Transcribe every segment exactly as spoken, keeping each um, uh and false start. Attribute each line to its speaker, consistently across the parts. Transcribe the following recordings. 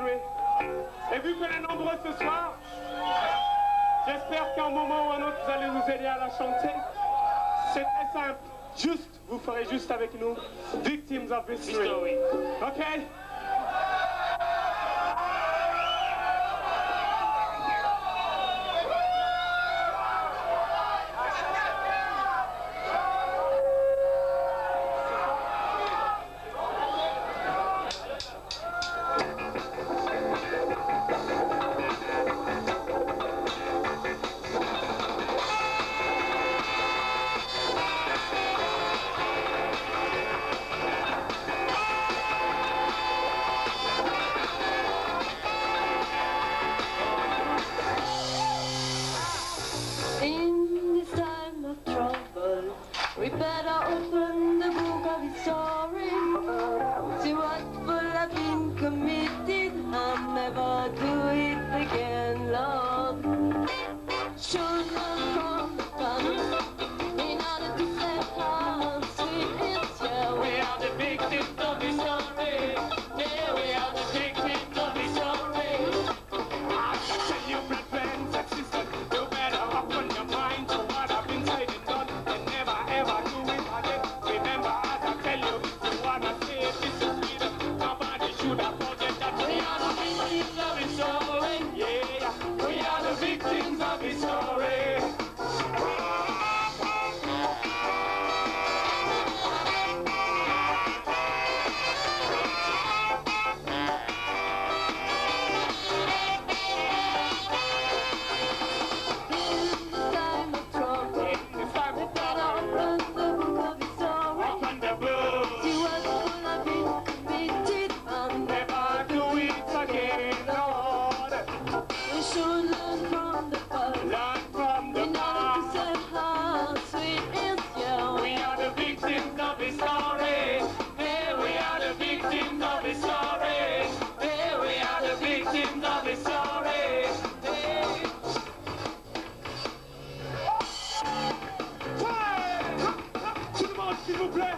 Speaker 1: jouer. Et vu qu'on est nombreux ce soir, j'espère qu'à un moment ou un autre, vous allez nous aider à la chanter. C'est très simple. Juste, vous ferez juste avec nous. Victims of History. OK?
Speaker 2: We better open the book of history, see what will have been committed and never do it again, Lord. Should learn from the past in order to set how sweet it's, yeah.
Speaker 1: We are the victims of history. Yeah, we are the victims of history. I tell you, friends and sisters, you better open your mind to what I've been saying and done. Ever do it again. Remember, as I tell you, you wanna say this is freedom. Nobody should have forget that we are the victims of history. Yeah, we are the victims of history. S'il vous plaît.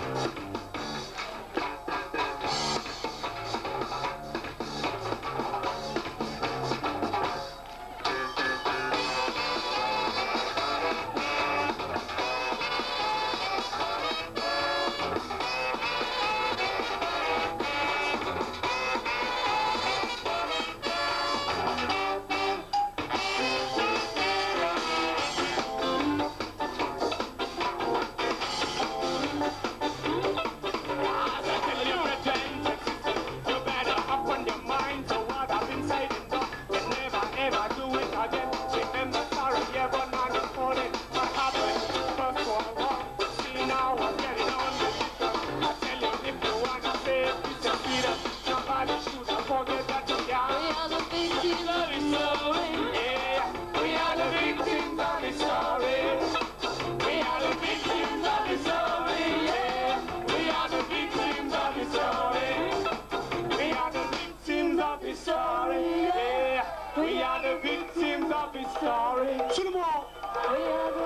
Speaker 1: Sorry. Tout le monde. We are the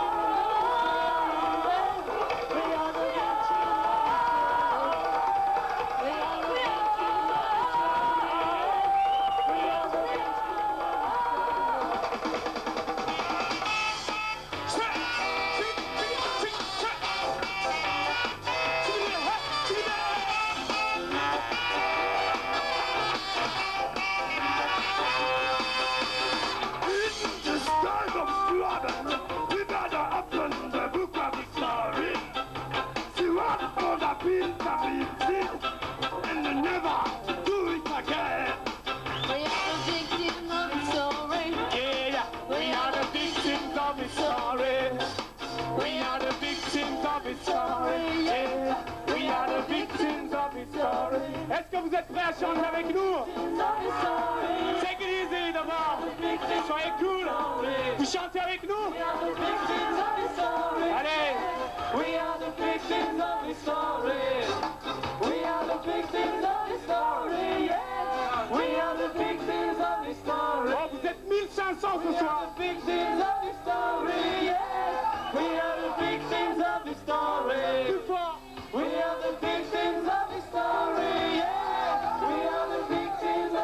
Speaker 1: victims. We are the victims. We are the victims. We are the we better open the book of history. See what other people did and never do it again.
Speaker 2: We are the victims of history.
Speaker 1: Yeah, we are the victims of history. We are the victims of history. Yeah, we are the victims of history. Est-ce que vous êtes prêts à chanter avec nous? Take it easy d'abord. Soyez cool. Vous chantez avec nous? Allez.
Speaker 2: We are the victims of history. We are the victims of history. Yeah. We are the victims of history.
Speaker 1: Oh, vous êtes mille cinq cents ce soir.
Speaker 2: We are the victims of history. Yeah. We are the victims of history.
Speaker 1: Plus fort.
Speaker 2: We are the victims of history. Yeah. We are the victims of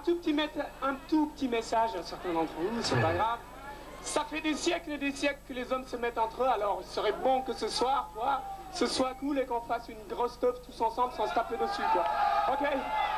Speaker 1: tout petit, un tout petit message à certains d'entre vous, c'est pas grave. Ça fait des siècles et des siècles que les hommes se mettent entre eux, alors il serait bon que ce soir, quoi, ce soit cool et qu'on fasse une grosse teuf tous ensemble sans se taper dessus, quoi. Ok?